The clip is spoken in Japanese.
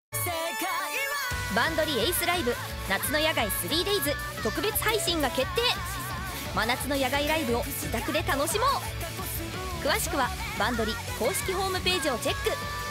バンドリエイスライブ夏の野外 3days 特別配信が決定。真夏の野外ライブを自宅で楽しもう。詳しくはバンドリ公式ホームページをチェック。